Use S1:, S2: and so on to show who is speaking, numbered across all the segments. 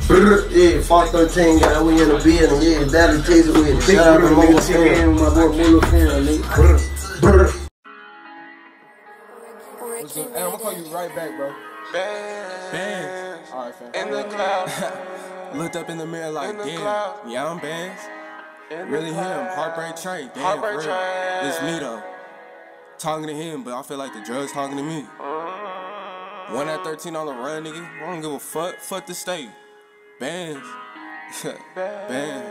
S1: Yeah, Fox 13 got we in the building. Yeah, Daddy Taser with it. Shout out to Molo Fan.
S2: My boy Molo Fan, nigga.
S3: What's good? Hey, I'm gonna call you right back, bro. Bands. Alright, fam.
S4: In the cloud.
S3: Looked up in the mirror like, damn,
S4: cloud.
S3: yeah, I'm Bands. Really him, Heartbreak Train. Damn,
S4: Heartbreak
S3: for real.
S4: Train.
S3: It's me though. Talking to him, but I feel like the drugs talking to me. 1 at 13 on the run, nigga. I don't give a fuck. Fuck the state. Bands. Bands.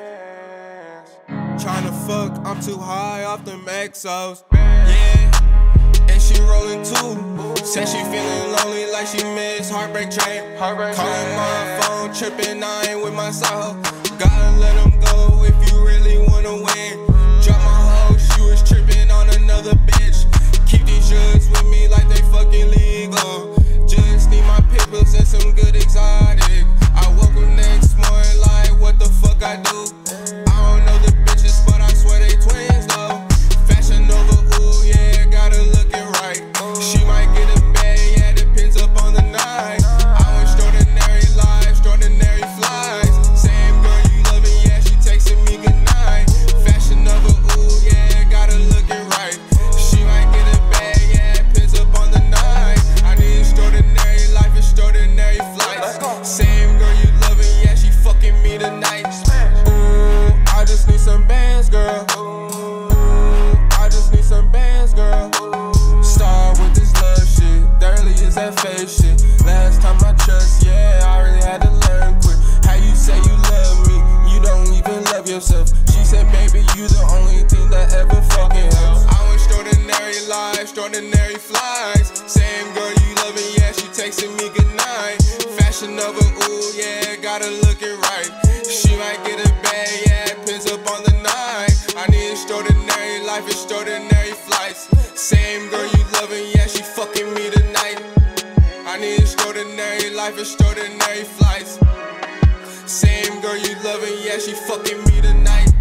S3: Tryna fuck, I'm too high off the Maxos. Yeah. And she rolling too. Said she feeling lonely like she missed Heartbreak Train. Calling my phone, tripping, I ain't with my side. Gotta let them go if you really wanna win. Drop my hoe, she was tripping on another bitch. Keep these drugs with me like they fucking legal. Just need my pimples and some good exotic. I woke up next morning like, what the fuck I do? I don't know the bitches, but I swear they twins though. Fashion Nova, ooh yeah, gotta look it right. She might get a bag, yeah, depends up on the night. I want extraordinary life, extraordinary flies. Same girl you loving, yeah, she texting me goodnight. Fashion Nova, ooh yeah, gotta look it right. She might get a bag, yeah, depends up on the night. I need extraordinary life, extraordinary flights. Same girl you loving, yeah, she fucking me tonight. Ooh, I just need some bands, girl. I just need some bands, girl. Start with this love shit. Thirdly is that fake shit. Last time I trust, yeah, I really had to learn quick. How you say you love me, you don't even love yourself. She said, baby, you the only thing that ever fucking helps. I want extraordinary life, extraordinary flies. Same girl you loving, yeah, she texting me goodnight. Fashion Nova, ooh, yeah, gotta look it right. She might get a bag, yeah, depends up on the night. I need extraordinary life, extraordinary flights. Same girl you loving, yeah, she fucking me tonight. I need extraordinary life, extraordinary flights. Same girl you loving, yeah, she fucking me tonight.